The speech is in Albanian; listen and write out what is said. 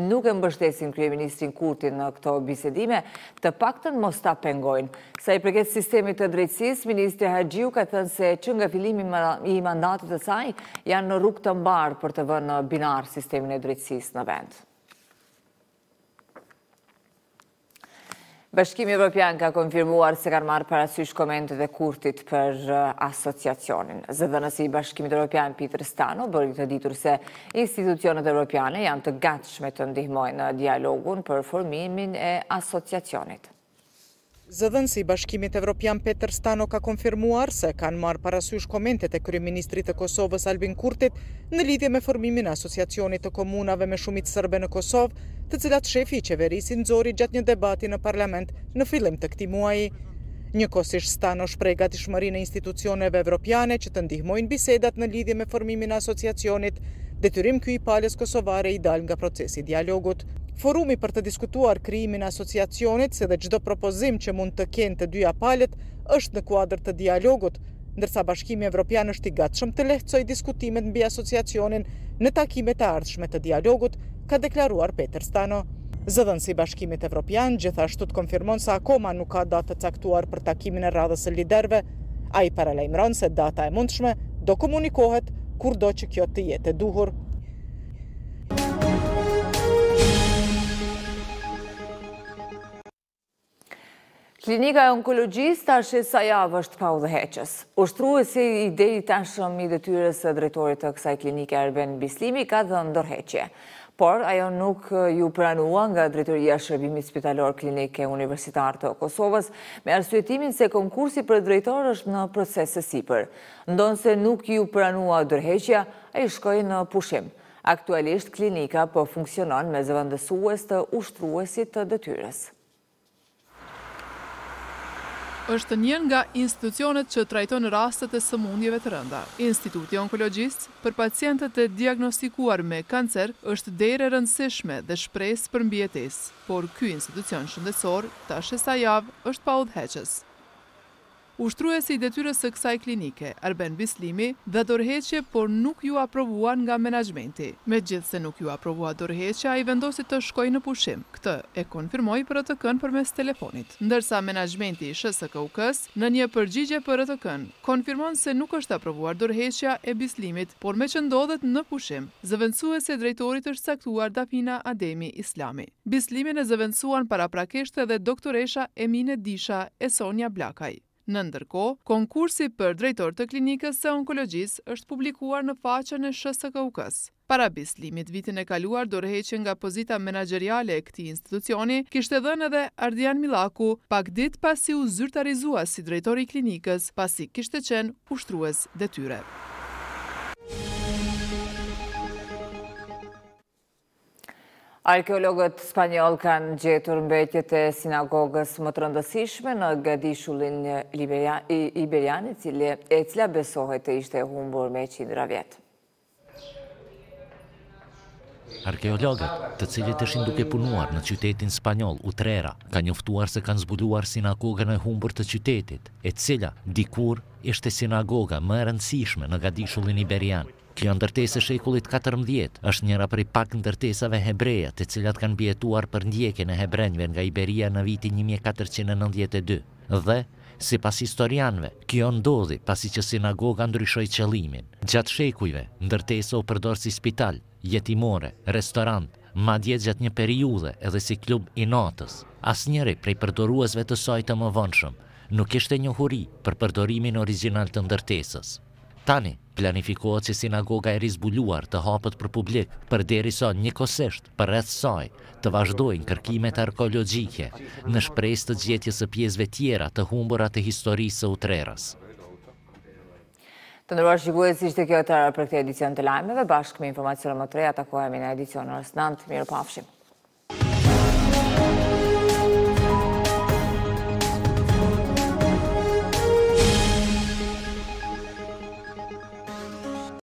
nuk e mbështesin kryeministrin Kurti në këto bisedime, të paktën mos ta pengojnë. Sa i përket sistemit të drejtësisë, ministri Haxhiu ka thënë se që nga fillimi i mandatit të saj janë në rrugë të mbarë për të vënë binar sistemin e drejtësisë në vend. Bashkimi Evropian ka konfirmuar se kanë marrë parasysh komentet e Kurtit për asociacionin. Zëdhënësi i Bashkimit Evropian Peter Stano bëri të ditur se institucionet evropiane janë të gatshme të ndihmojnë dialogun për formimin e asociacionit. Zëdhënësi i Bashkimit Evropian Peter Stano ka konfirmuar se kanë marrë parasysh komentet e kryeministrit të Kosovës Albin Kurtit në lidhje me formimin e asociacionit të komunave me shumicë serbe në Kosovë, të cilat shefi i qeverisë nxori gjatë një debati në parlament në fillim të këtij muaji. Njëkohësisht Stano shpreh gatishmërinë e institucioneve evropiane që të ndihmojnë bisedat në lidhje me formimin e asociacionit, detyrim ky i palës kosovare i dal nga procesi i dialogut. Forumi për të diskutuar krijimin e asociacionit, si dhe çdo propozim që mund të kenë të dyja palët, është në kuadër të dialogut, ndërsa Bashkimi Evropian është i gatshëm të lehtësojë diskutimet mbi asociacionin në takimet e ardhshme të dialogut, ka deklaruar Peter Stano. Zëdhënësi i Bashkimit Evropian gjithashtu të konfirmon se akoma nuk ka datë të caktuar për takimin e radhës së liderëve. Ai paralajmëron se data e mundshme do komunikohet kurdo që kjo të jetë e duhur. Klinika e onkologjisë tash sa javë është pa udhëheqës. Ushtruesi i deri tashmë i detyrës së drejtorit të kësaj klinike Erben Bislimi ka dhënë dorëheqje, por ajo nuk ju pranua nga Drejtoria e Shërbimit Spitalor Klinike Universitar të Kosovës me arsyetimin se konkursi për drejtor është në proces së sipër. Ndonse nuk ju pranua dorëheqja, ai shkoi në pushim. Aktualisht klinika po funksionon me zëvendësues të ushtruesit të detyrës. Është një nga institucionet që trajton rastet e sëmundjeve të rënda. Instituti Onkologjistë për pacientët e diagnostikuar me kancer është derë e rëndësishme dhe shpresë për mbijetesë, por ky institucion shëndetësor tash sa javë është pa udhëheqës. Ushtruesi i detyrës së kësaj klinike, Erben Bislimi, dha dorëheqje, por nuk ju aprovuan nga menaxhmenti. Megjithse nuk ju aprovua dorëheqja, ai vendosi të shkojë në pushim. Këtë e konfirmoi PRTK-n përmes telefonit. Ndërsa menaxhmenti i SHSKUK-s në një përgjigje PRTK-n konfirmon se nuk është aprovuar dorëheqja e Bislimit, por me që ndodhet në pushim. Zëvendësuesi e drejtorit është caktuar Dafina Ademi Islami. Bislimin e zëvendësuan paraprakisht edhe doktoresha Emine Disha e Sonja Blakaj. Në ndërkohë, konkursi për drejtor të klinikës së onkologjisë është publikuar në faqen e SHSKUK-s. Para Bislimit vitin e kaluar, dorëheqje nga pozita menaxheriale e këtij institucioni kishte dhënë edhe Ardian Millaku, pak ditë pasi u zyrtarizua si drejtori i klinikës, pasi kishte qenë ushtrues detyre. Arkeologët spanjoll kanë gjetur mbetjet e sinagogës më të rëndësishme në Gadishullin Iberian, e cila besohet të ishte e humbur me qindra vjet. Arkeologët, të cilët ishin duke punuar në qytetin spanjoll Utrera, kanë njoftuar se kanë zbuluar sinagogën e humbur të qytetit, e cila dikur ishte sinagoga më e rëndësishme në Gadishullin Iberian. Kjo ndërtesë e shekullit 14 është njëra prej pak ndërtesave hebreja, të cilat kanë bjetuar për ndjekjen e hebrenjve nga Iberia në vitin 1492. Dhe, sipas historianëve, kjo ndodhi pasi që sinagoga ndryshoi qëllimin. Gjatë shekujve, ndërtesa u përdor si spital, jetimore, restorant, madje gjatë një periudhe edhe si klub i natës. Asnjëri prej përdoruesve të saj të mëvonshëm nuk ishte njohuri për përdorimin origjinal të ndërtesës. Tani, planifikohet që sinagoga e rizbuluar të hapet për publik, përderisa njëkohësisht përreth saj të vazhdojnë kërkimet arkeologjike në shpresë të gjetjes së pjesëve tjera të humbura të historisë së Utrerës. Të nderuar shikues, ishte kjo e tëra për këtë edicion të lajmeve. Bashkë me informacione më të reja takohemi në edicionin orës 9. Mirupafshim.